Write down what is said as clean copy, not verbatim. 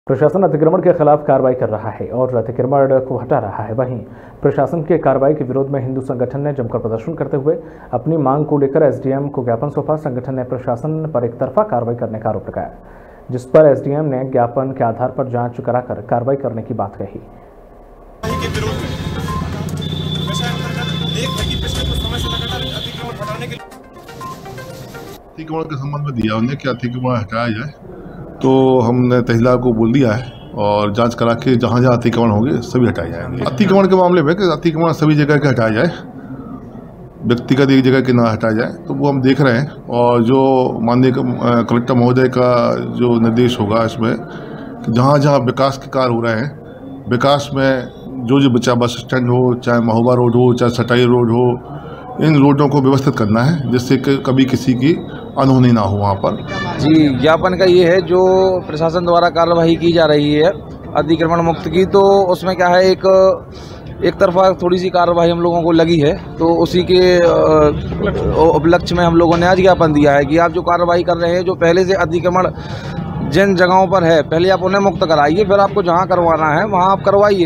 प्रशासन अतिक्रमण के खिलाफ कार्रवाई कर रहा है और अतिक्रमण को हटा रहा है। वहीं प्रशासन के कार्रवाई के विरोध में हिंदू संगठन ने जमकर प्रदर्शन करते हुए अपनी मांग को लेकर एसडीएम को ज्ञापन सौंपा। संगठन ने प्रशासन पर एकतरफा कार्रवाई करने का आरोप लगाया, जिस पर एसडीएम ने ज्ञापन के आधार पर जांच कराकर कार्रवाई करने की बात कही। अतिक्रमण के संबंध में दिया उन्हें कि अतिक्रमण हटाया जाए, तो हमने तहसीलदार को बोल दिया है और जांच करा के जहाँ जहाँ अतिक्रमण होंगे सभी हटाए जाएंगे। अतिक्रमण के मामले में कि अतिक्रमण सभी जगह के हटाया जाए, व्यक्तिगत एक जगह के ना हटाया जाए, तो वो हम देख रहे हैं। और जो माननीय कलेक्टर महोदय का जो निर्देश होगा इसमें कि जहाँ जहाँ विकास के कार्य हो रहे हैं, विकास में जो बचा बस स्टैंड हो, चाहे महोबा रोड हो, चाहे सटाई रोड हो, इन रोडों को व्यवस्थित करना है जिससे कि कभी किसी की अनहोनी ना हो वहाँ पर। जी, ज्ञापन का ये है जो प्रशासन द्वारा कार्यवाही की जा रही है अतिक्रमण मुक्त की, तो उसमें क्या है एक तरफा थोड़ी सी कार्यवाही हम लोगों को लगी है, तो उसी के उपलक्ष्य में हम लोगों ने आज ज्ञापन दिया है कि आप जो कार्यवाही कर रहे हैं, जो पहले से अतिक्रमण जिन जगहों पर है, पहले आप उन्हें मुक्त कराइए, फिर आपको जहाँ करवाना है वहाँ आप करवाइए।